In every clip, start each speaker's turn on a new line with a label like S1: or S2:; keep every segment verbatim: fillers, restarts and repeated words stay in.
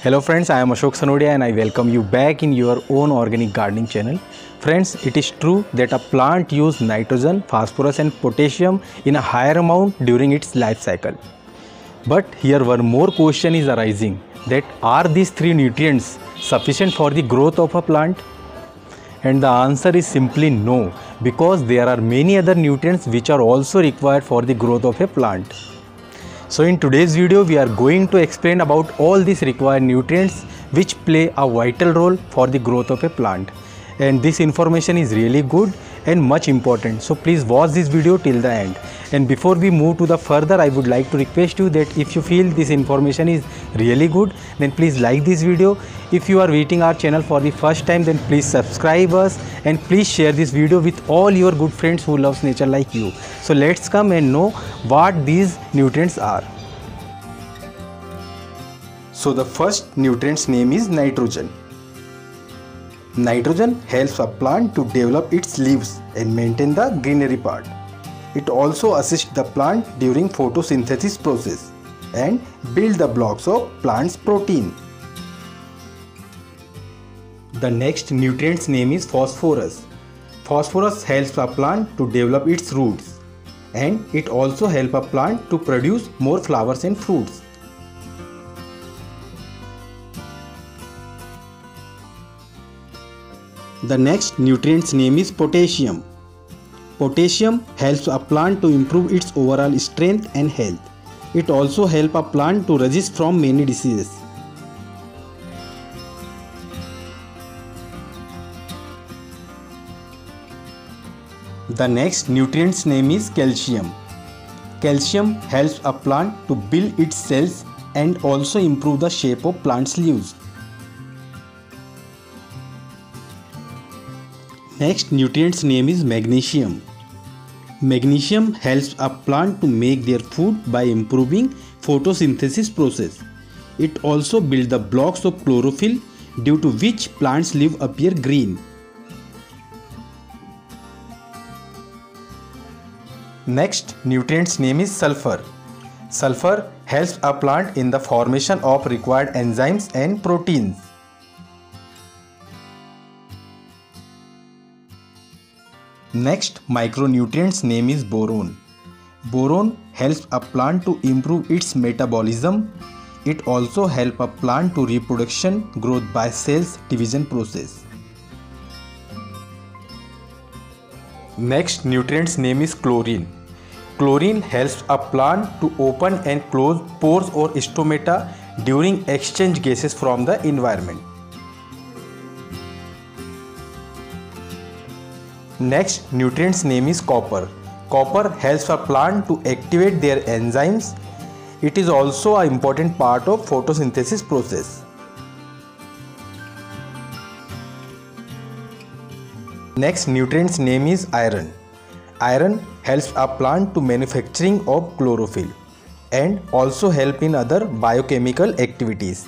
S1: Hello friends, I am Ashok Sanodia and I welcome you back in your own organic gardening channel. Friends, it is true that a plant uses nitrogen, phosphorus and potassium in a higher amount during its life cycle. But here one more question is arising, that are these three nutrients sufficient for the growth of a plant? And the answer is simply no, because there are many other nutrients which are also required for the growth of a plant. So in today's video we are going to explain about all these required nutrients which play a vital role for the growth of a plant. And this information is really good and much important, so please watch this video till the end. And before we move to the further, I would like to request you that if you feel this information is really good, then please like this video. If you are visiting our channel for the first time, then please subscribe us and please share this video with all your good friends who loves nature like you. So let's come and know what these nutrients are. So the first nutrient's name is nitrogen. Nitrogen helps a plant to develop its leaves and maintain the greenery part. It also assists the plant during photosynthesis process and build the blocks of plant's protein. The next nutrient's name is phosphorus. Phosphorus helps a plant to develop its roots, and it also helps a plant to produce more flowers and fruits. The next nutrient's name is potassium. Potassium helps a plant to improve its overall strength and health. It also helps a plant to resist from many diseases. The next nutrient's name is calcium. Calcium helps a plant to build its cells and also improve the shape of plant's leaves. Next nutrient's name is magnesium. Magnesium helps a plant to make their food by improving photosynthesis process. It also builds the blocks of chlorophyll, due to which plants' leaves appear green. Next nutrient's name is sulfur. Sulfur helps a plant in the formation of required enzymes and proteins. Next micronutrient's name is boron. Boron helps a plant to improve its metabolism. It also helps a plant to reproduction growth by cells division process. Next nutrient's name is chlorine. Chlorine helps a plant to open and close pores or stomata during exchange gases from the environment. Next nutrient's name is copper. Copper helps a plant to activate their enzymes. It is also an important part of photosynthesis process. Next nutrient's name is iron. Iron helps a plant to manufacturing of chlorophyll and also help in other biochemical activities.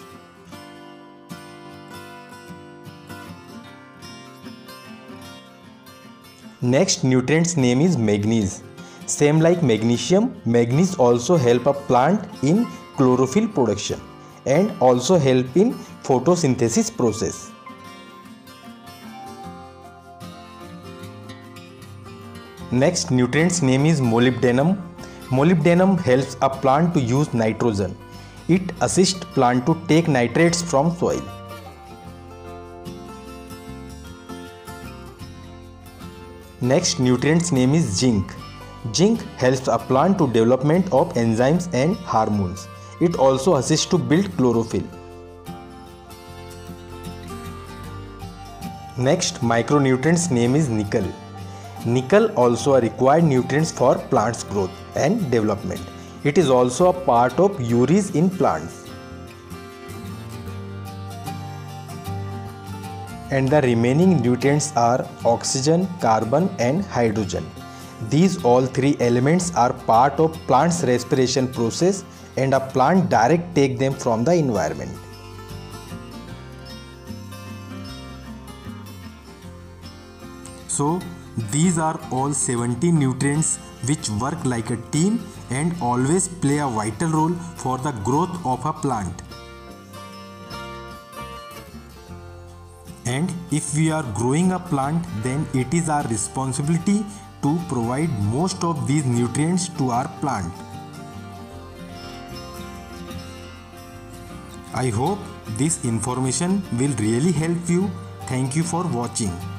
S1: Next nutrient's name is manganese. Same like magnesium, manganese also help a plant in chlorophyll production and also help in photosynthesis process. Next nutrient's name is molybdenum. Molybdenum helps a plant to use nitrogen. It assists plant to take nitrates from soil. Next nutrient's name is zinc. Zinc helps a plant to development of enzymes and hormones. It also assists to build chlorophyll. Next micronutrient's name is nickel. Nickel also a required nutrients for plants growth and development. It is also a part of ureas in plants. And the remaining nutrients are oxygen, carbon and hydrogen. These all three elements are part of plant's respiration process and a plant direct take them from the environment. So these are all seventeen nutrients which work like a team and always play a vital role for the growth of a plant. And if we are growing a plant, then it is our responsibility to provide most of these nutrients to our plant. I hope this information will really help you. Thank you for watching.